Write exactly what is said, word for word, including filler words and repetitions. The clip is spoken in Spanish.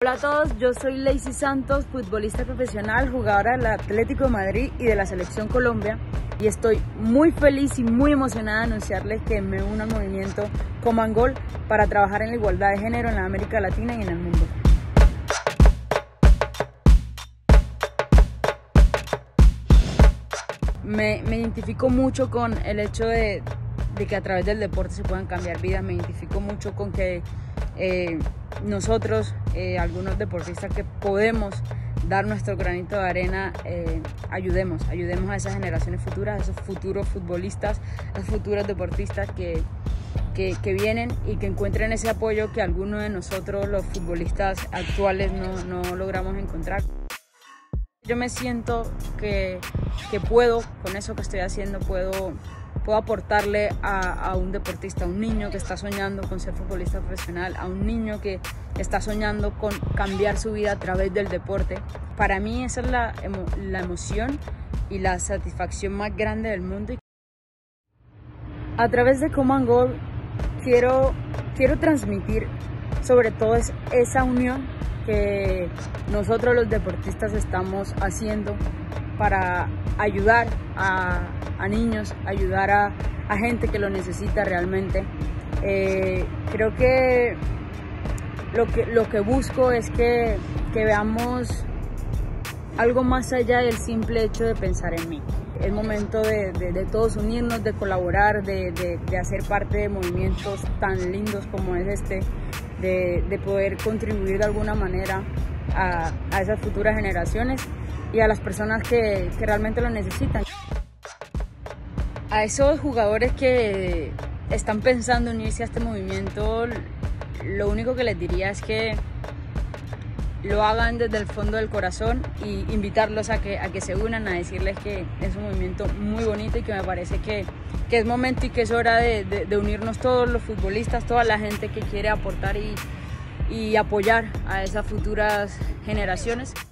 Hola a todos, yo soy Lacey Santos, futbolista profesional, jugadora del Atlético de Madrid y de la Selección Colombia, y estoy muy feliz y muy emocionada de anunciarles que me uno al movimiento Coman Goal para trabajar en la igualdad de género en la América Latina y en el mundo. Me, me identifico mucho con el hecho de, de que a través del deporte se puedan cambiar vidas. Me identifico mucho con que eh, nosotros, eh, algunos deportistas que podemos dar nuestro granito de arena, eh, ayudemos, ayudemos a esas generaciones futuras, a esos futuros futbolistas, a esos futuros deportistas que, que, que vienen y que encuentren ese apoyo que algunos de nosotros, los futbolistas actuales, no, no logramos encontrar. Yo me siento que, que puedo, con eso que estoy haciendo, puedo, puedo aportarle a, a un deportista, a un niño que está soñando con ser futbolista profesional, a un niño que está soñando con cambiar su vida a través del deporte. Para mí esa es la, emo, la emoción y la satisfacción más grande del mundo. A través de Coman Goal quiero, quiero transmitir sobre todo es esa unión que nosotros los deportistas estamos haciendo para ayudar a, a niños, ayudar a, a gente que lo necesita realmente. Eh, creo que lo, que lo que busco es que, que veamos algo más allá del simple hecho de pensar en mí. Es momento de, de, de todos unirnos, de colaborar, de, de, de hacer parte de movimientos tan lindos como es este, de, de poder contribuir de alguna manera a, a esas futuras generaciones y a las personas que, que realmente lo necesitan. A esos jugadores que están pensando en unirse a este movimiento, lo único que les diría es que lo hagan desde el fondo del corazón y invitarlos a que, a que se unan, a decirles que es un movimiento muy bonito y que me parece que, que es momento y que es hora de, de, de unirnos todos los futbolistas, toda la gente que quiere aportar y, y apoyar a esas futuras generaciones.